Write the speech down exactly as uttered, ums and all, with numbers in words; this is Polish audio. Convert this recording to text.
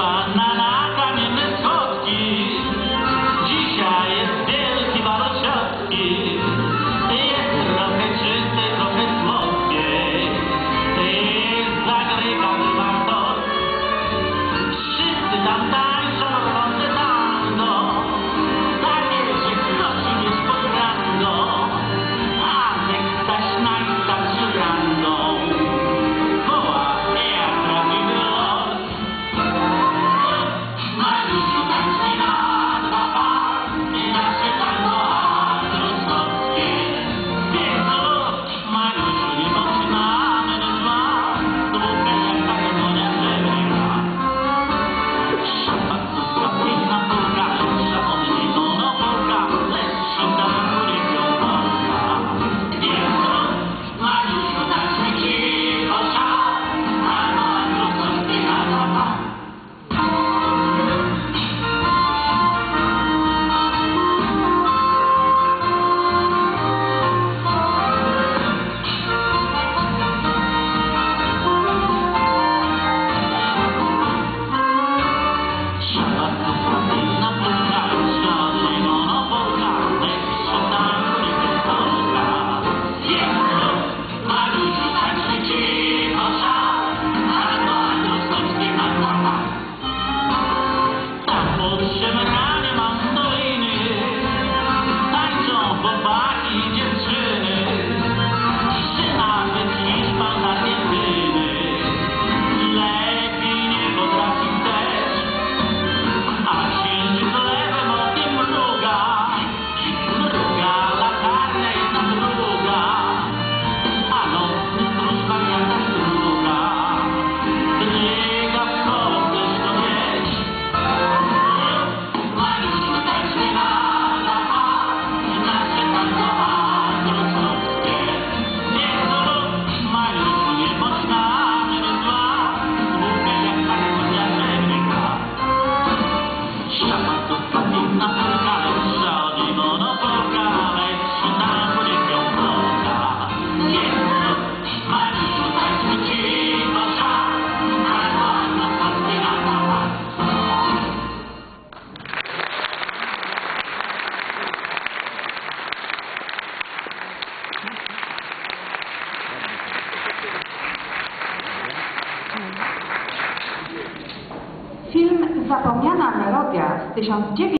Panna na kamiennej schodki, dzisiaj jest wielki bal ciotki. Jest trochę czystej, trochę słodkiej, zagrywa wam to. Wszyscy tam tańczą rące tango, takie się prosi mieć pod rangą, a tekst zaś najstarszy rangą. Woła jak prawdziwy los. Mariuszu tańczy na dwa par, nasze tango andrusowskie. Piękno luz, Mariuszu nie potrzymamy rytma, dwójkę jak harmonia żebrika. Szafa cudna, piękna Polka, lepsza od niej monopolka, lepsza za kuryką Polska. Piękno luz, Mariuszu tańczy cicho szal, tango andrusowskie na dwa par. Szafa cudna, piękna Polka, lepsza od niej monopolka, lepsza za kuryką Polska. Piękno luz, Mariuszu tańczy cicho szal, tango andrusowskie na dwa par. Tam pod szemranie mandoliny tańczą chłopaki i dziewczyny, czy nawet Hiszpan z Argentyny. Lepiej nie potrafi też, a księżyc lewem o tym mruga. Mruga latarnia jedna druga, a nocny stróż wariata druga. Dryga w koło, chcesz to mieć. Mariuszu tańczy na dwa par, nasze tango andrusowskie. Piękno luz, Mariuszu nie poznamy rytma, dwójkę jak harmonia żebrika. Szafa cudna, piękna Polka, lepsza od niej monopolka, lepsza za kuryką Polska. Piękno luz, Mariuszu tańczy cicho szal, tango andrusowskie na dwa par. Film Zapomniana melodia z tysiąc dziewięćset